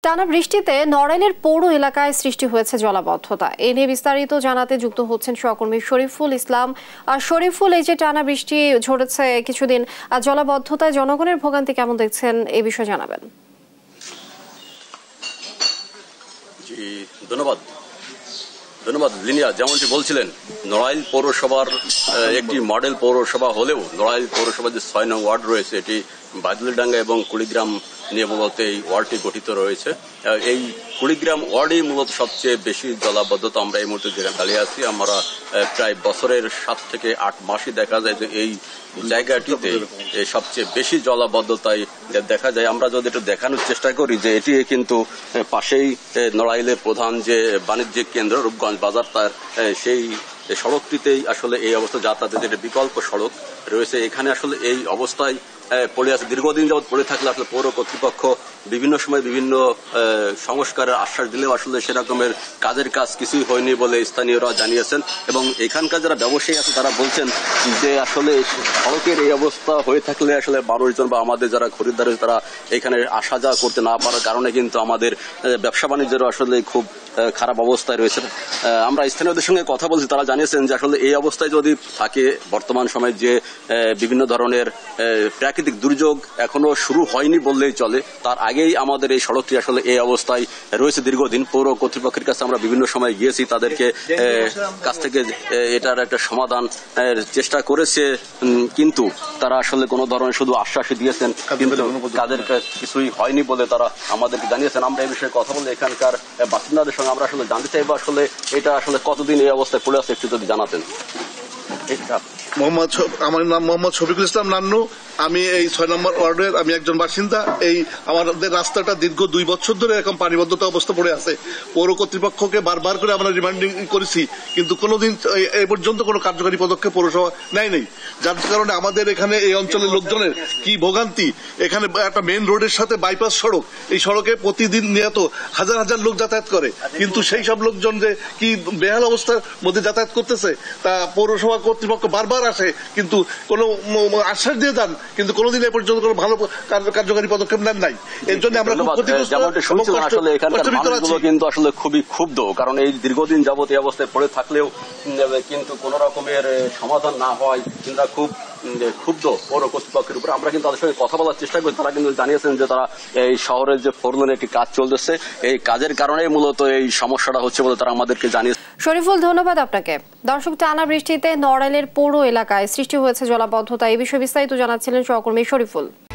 টানা বৃষ্টিতে নড়াইলের পৌর এলাকায় সৃষ্টি হয়েছে জলাবদ্ধতা। এ নিয়ে বিস্তারিত জানাতে যুক্ত হচ্ছেন সহকর্মী শরীফুল ইসলাম। শরীফুল, এই যে টানা বৃষ্টি ঝরেছে কিছুদিন, জলাবদ্ধতায় জনগণের ভোগান্তি কেমন দেখছেন এই বিষয়ে জানাবেন। জি ধন্যবাদ লিনিয়া, যেমনটি বলছিলেন নড়াইল পৌরসভার একটি মডেল পৌরসভা হলেও নড়াইল পৌরসভার যে ৬ নং ওয়ার্ড রয়েছে এটি বাদুলিডাঙ্গা এবং কুড়িগ্রাম নিয়ে মূলত এই ওয়ার্ডটি গঠিত রয়েছে। এই কুড়িগ্রাম ওয়ার্ডেই মূলত সবচেয়ে বেশি জলাবদ্ধতা। আমরা এই মুহূর্তে যেখানে দাঁড়িয়ে আছি, আমরা প্রায় বছরের ৭ থেকে ৮ মাসই দেখা যায় যে এই জায়গাটিতে সবচেয়ে বেশি জলাবদ্ধতায় দেখা যায়। আমরা যদি একটু দেখানোর চেষ্টা করি যে এটি কিন্তু পাশেই নড়াইলের প্রধান যে বাণিজ্যিক কেন্দ্র রূপগঞ্জ বাজার, তার সেই সড়কটিতেই আসলে এই অবস্থা যাতায়াতের যে বিকল্প সড়ক রয়েছে, এখানে আসলে এই অবস্থায় পড়ে আছে। দীর্ঘদিন যাবৎ পড়ে থাকলে আসলে পৌর কর্তৃপক্ষ বিভিন্ন সময় বিভিন্ন সংস্কারের আশ্বাস দিলেও আসলে সেরকমের কাজের কাজ কিছুই হয়নি বলে স্থানীয়রা জানিয়েছেন। এবং এখানকার যারা ব্যবসায়ী আছে তারা বলছেন যে আসলে সড়কের এই অবস্থা হয়ে থাকলে আসলে মানুষজন বা আমাদের যারা খরিদ্দার আছে তারা এখানে আসা যাওয়া করতে না পারার কারণে কিন্তু আমাদের ব্যবসা বাণিজ্যেরও আসলে খুব খারাপ অবস্থায় রয়েছে। আমরা স্থানীয়দের সঙ্গে কথা বলছি, তারা জানিয়েছেন যে আসলে এই অবস্থায় যদি থাকে, বর্তমান সময়ে যে বিভিন্ন ধরনের প্রাকৃতিক দুর্যোগ এখনো শুরু হয়নি বললেই চলে, তার আগেই আমাদের এই সড়কটি আসলে এই অবস্থায় রয়েছে দীর্ঘদিন। পৌর কর্তৃপক্ষের কাছে আমরা বিভিন্ন সময় গিয়েছি, তাদেরকে কাছ থেকে এটার একটা সমাধান চেষ্টা করেছে, কিন্তু তারা আসলে কোনো ধরনের শুধু আশ্বাসই দিয়েছেন, কিন্তু তাদের কিছুই হয়নি বলে তারা আমাদেরকে জানিয়েছেন। আমরা এই বিষয়ে কথা বলে এখানকার বাসিন্দাদের সঙ্গে আমরা আসলে জানতে চাইবো আসলে এটা আসলে কতদিন এই অবস্থায় পড়ে আছে, একটু যদি জানাতেন। আমার নাম মোহাম্মদ শফিকুল ইসলাম নান্নু। আমি এই ৬ নম্বর ওয়ার্ডের আমি একজন বাসিন্দা। এই আমাদের রাস্তাটা দীর্ঘ ২ বছর ধরে এরকম পানিবদ্ধতা অবস্থা পড়ে আছে। পৌর কর্তৃপক্ষকে বারবার করে আমরা রিমান্ডিং করেছি, কিন্তু কোনোদিন এ পর্যন্ত কোনো কার্যকরী পদক্ষেপ পৌরসভা নেয়নি, যার কারণে আমাদের এখানে এই অঞ্চলের লোকজনের কি ভোগান্তি। এখানে একটা মেইন রোডের সাথে বাইপাস সড়ক, এই সড়কে প্রতিদিন নিয়ত হাজার হাজার লোক যাতায়াত করে, কিন্তু সেই সব লোকজন যে কি বেহাল অবস্থার মধ্যে যাতায়াত করতেছে তা পৌরসভা কর্তৃপক্ষ বারবার আসে, কিন্তু কোনো আশ্বাস দিয়ে যান, কিন্তু কোনোদিন এ পর্যন্ত কোনো ভালো কার্যকরী পদক্ষেপ নেন নাই। এর জন্য আমরা আসলে এখানকার মানুষগুলো কিন্তু আসলে খুবই ক্ষুব্ধ, কারণ এই দীর্ঘদিন যাবত এই অবস্থায় পড়ে থাকলেও কিন্তু কোন রকমের সমাধান না হয় কিন্তু খুব ক্ষুব্ধ পৌর কর্তৃপক্ষের উপর। আমরা কিন্তু তাদের সঙ্গে কথা বলার চেষ্টা করি, তারা কিন্তু জানিয়েছেন যে তারা এই শহরের যে 4 লেনের একটি কাজ চলতেছে, এই কাজের কারণেই মূলত এই সমস্যাটা হচ্ছে বলে তারা আমাদেরকে জানিয়েছে। শরীফুল, ধন্যবাদ আপনাকে। দর্শক, টানা বৃষ্টিতে নড়াইলের পৌর এলাকায় সৃষ্টি হয়েছে জলাবদ্ধতা, এই বিষয়ে বিস্তারিত জানাচ্ছিলেন সহকর্মী শরীফুল।